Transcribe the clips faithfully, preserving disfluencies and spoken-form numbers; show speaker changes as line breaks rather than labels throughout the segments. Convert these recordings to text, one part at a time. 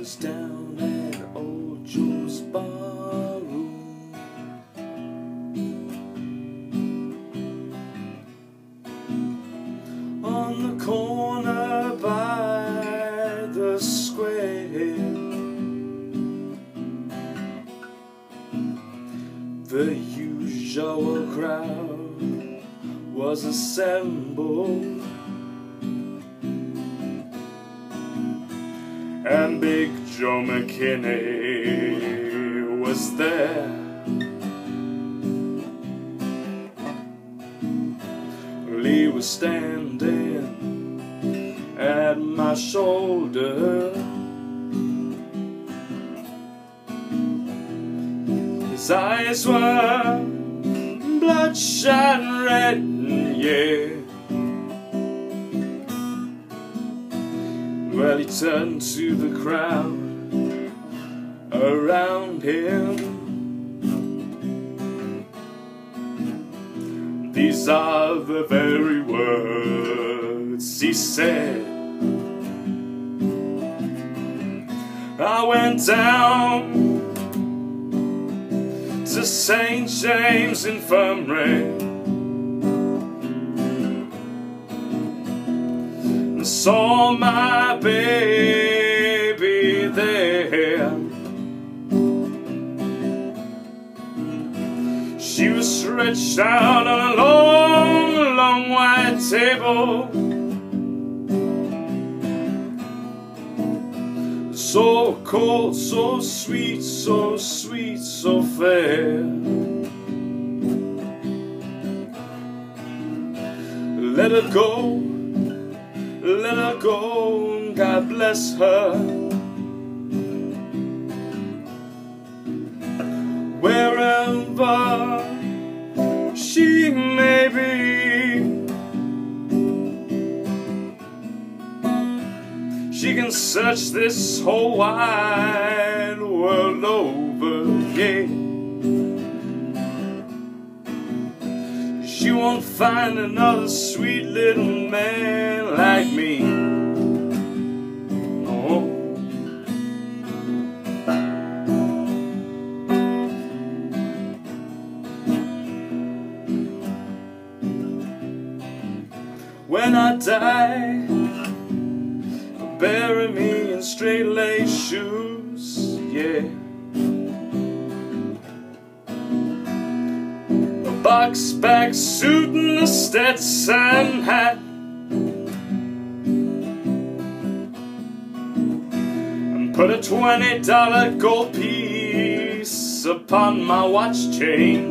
was down at old Joe's barroom. On the corner by the square, the usual crowd was assembled, and Big Joe McKinney was there. He was standing at my shoulder. His eyes were bloodshot red, yeah. Well, he turned to the crowd around him. These are the very words he said. I went down to Saint James Infirmary and saw my baby there. She was stretched out on a long, long white table, so cold, so sweet, so sweet, so fair. Let her go, let her go, God bless her. Wherever she may be, she can search this whole wide world over, yeah. She won't find another sweet little man like me. Oh. When I die, bury me in straight-laced shoes, yeah. A box-back suit and a Stetson hat, and put a twenty dollar gold piece upon my watch chain,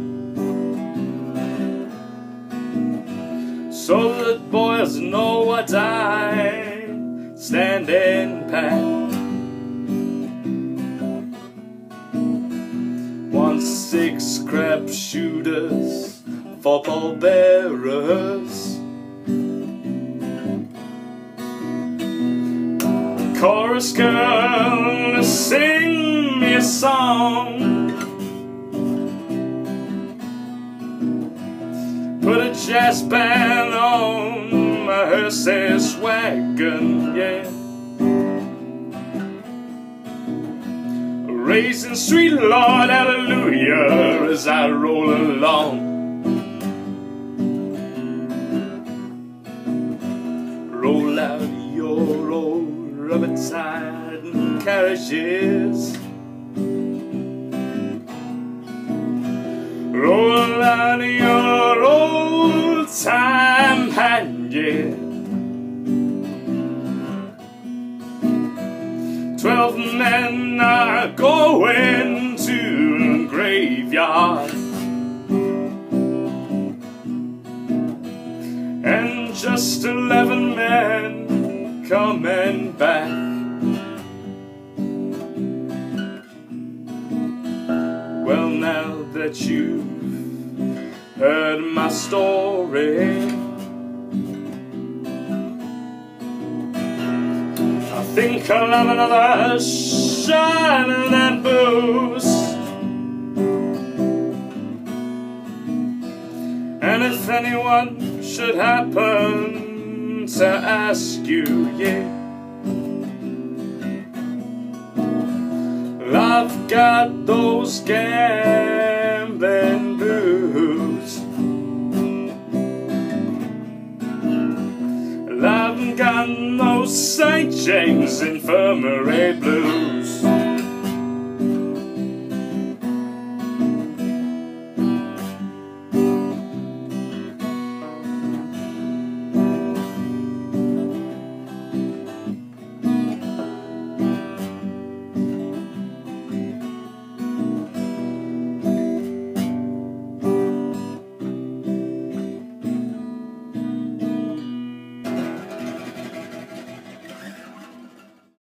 so that boys know what I'm standing pat. One six crap shooters for pallbearers, chorus girl to sing me a song, put a jazz band on my hearse's wagon, yeah. Raising sweet Lord hallelujah as I roll along. Roll out your old rubber-tied carriages, roll out your old time hand, yeah. Twelve men are going to the graveyard, and just eleven men coming back. Well, now that you've heard my story, I think I'll have another shot of that booze. And if anyone should happen to ask you, yeah, I've got those gambling blues. I haven't got no Saint James Infirmary blues.